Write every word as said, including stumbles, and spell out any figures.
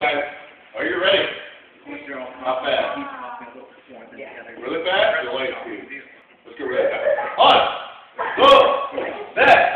Guys, are you ready? Not bad. Really fast? You're late, Steve. Let's go really fast. On! Go! Back!